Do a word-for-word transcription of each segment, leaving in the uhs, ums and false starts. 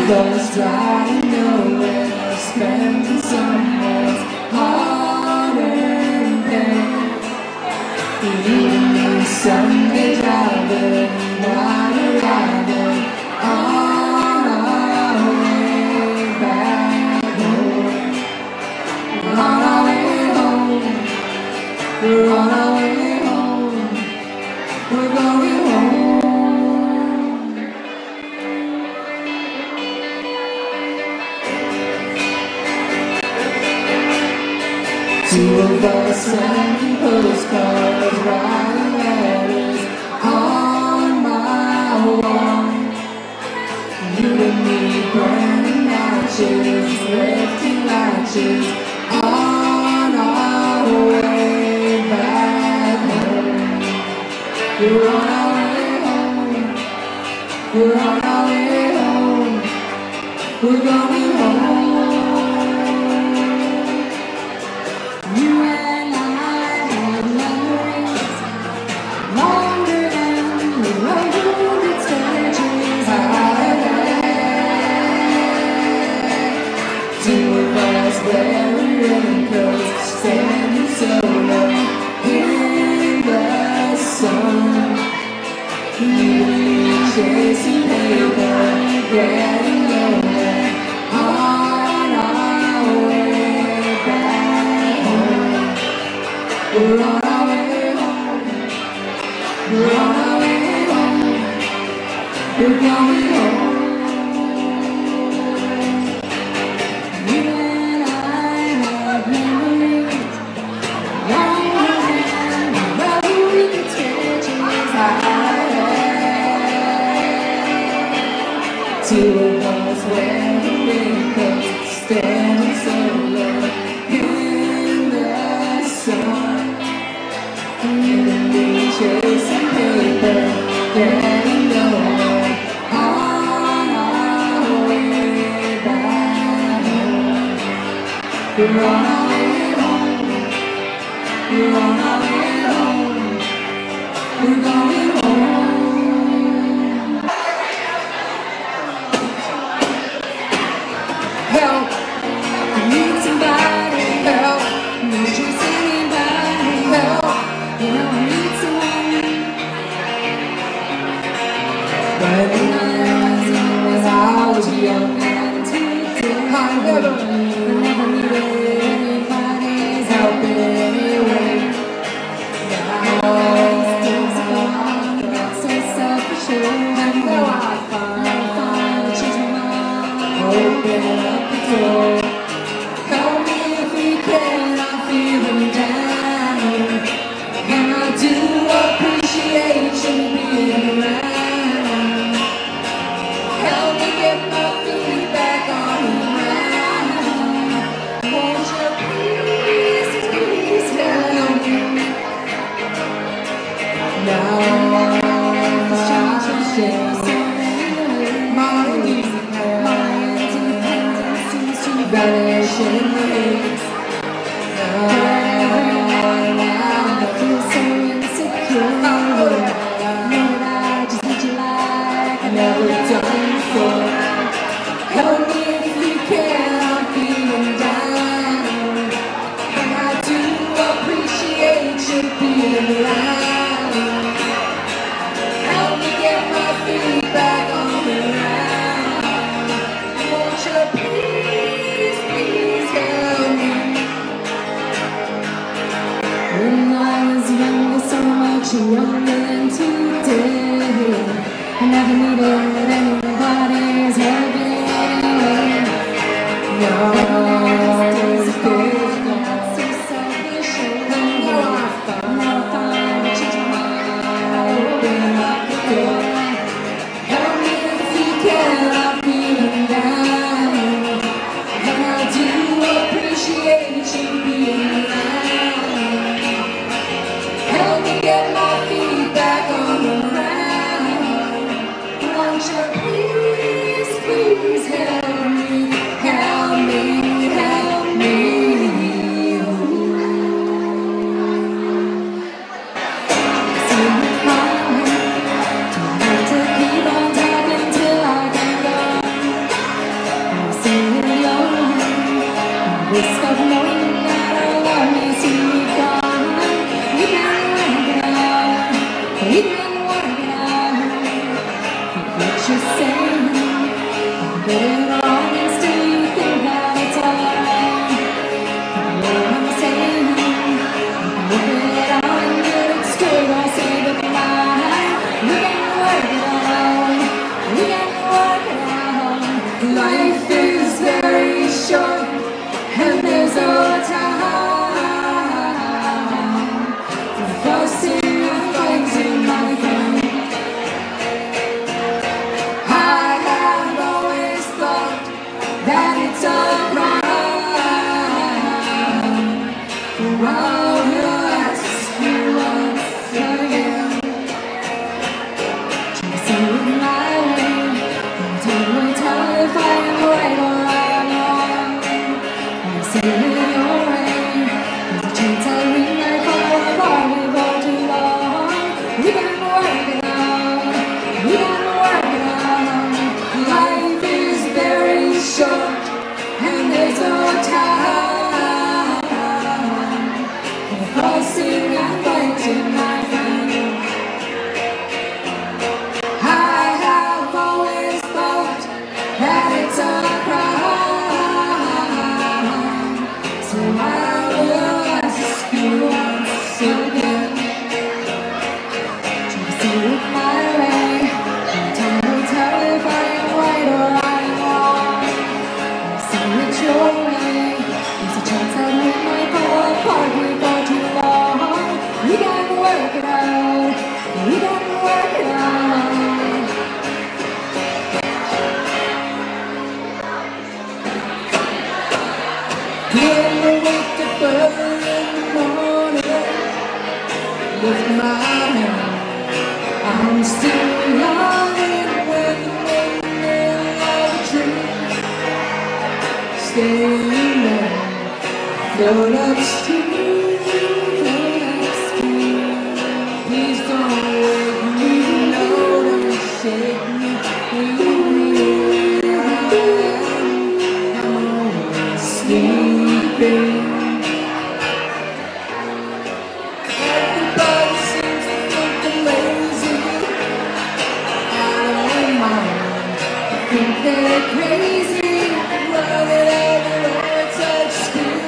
lost right nowhere, spent someone's hard-earned pain. You and me Sunday driving, not arriving on our way back home. We're on our way home. We're on our way home. We're going home. Two of us sending postcards, writing letters on my wall. You and me burning matches, lifting latches on our way back home. We're on our way home. We're on our way home. We're going home. You and I have memories longer than the road that stretches high. Two of us wearing raincoats, standing solo in the sun. You and me chasing paper, getting nowhere on our way back home. We're on our way home. We're on our way home. We're going home. You and I have memories longer than the road that stretches high. Two of us wearing raincoats, standing solo in the sun. You and me chasing paper, getting nowhere on our way back home. We're on our way home. We're on our way home. We're going home. Help, I need somebody. Help, need you anybody. Help, you know I need someone. But when I was young and too I never, I never needed anybody's help anyway. Now I got so self-assured, and now I find, change my mind, open up the door. Help me if you can, I'm feeling down, and I do appreciate you being around. Help me get my feet back on the ground. Won't you please, please help me? Now I'm trying to share my independence seems to vanish in the haze. Now I feel so insecure. Know that I just need you like I never done before. Help me if you can, I'm feeling down, and I do appreciate you being around. Help me get my feet back on the ground. Won't you please, please help me? When I was younger, so much younger than today, I never needed anybody's help anyway. No, it's good, not so selfish. And now I find, now I find I change my mind, open up the door. Help me if you can, I'm feeling down, and I do appreciate you being around. Help me get my feet back on the ground. Won't you please, please help me, help me, help me. See my hand, don't have to keep on talking till I can go. get it wrong and still you think that it's alright. You know what I'm saying? Look it out and get it straight or say goodbye. We can work it out. We can work it out. Life is very short and there's no time for fussing and fighting, my friend. I have always thought that it's a crime for all who ask you once again. Just do it my way, and time will tell if I am right or I am wrong. I say it your way, there's a chance I ring my fall apart we go too long. We can work it out, we can work it out. Life is very short and there's no time for fussing and fighting, my friend. I have always thought that it's a crime, so I will ask you once again. Just do it my way, and time will tell if I am right or I am wrong. I say it your way, there's a chance that we might fall apart we go too long. We can work it out, we can work it out. When we wake up early in the morning, lift my hand, I'm still young and when the middle of a dream, staying there, float upstream, float upstream. Please don't wake me, no, don't shake me, leave me where I am, I'm sleeping. Everybody seems to think I'm lazy. I don't mind. I think they're crazy. Running everywhere, touch screen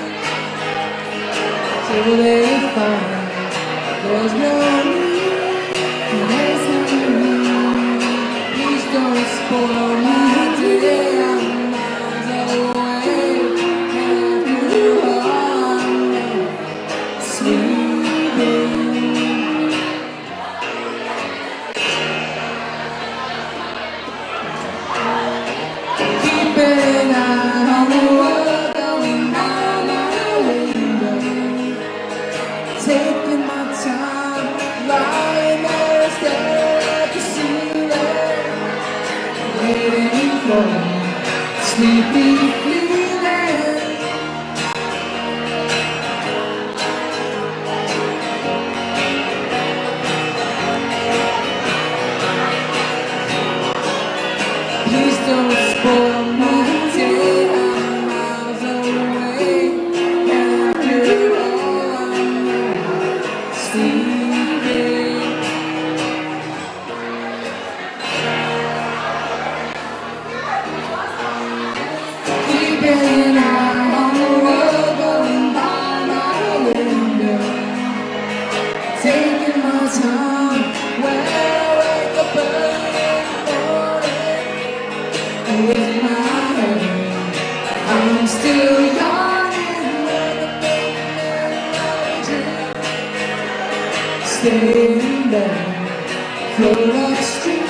till they find there's no need. There's no need. Please don't spoil my day. I'm miles away. After all, I'm sleeping. Keeping an eye on the world going by my window. Taking my time, lying there staring at the ceiling, waiting for sleepy feeling. Please don't spoil my day. I'm miles away. After all, I'm sleeping. Keeping an eye on the world going by my window. Taking my time when I wake up early in the morning. With my head, I'm still yawning when the middle of a dream. Staying there, float upstream.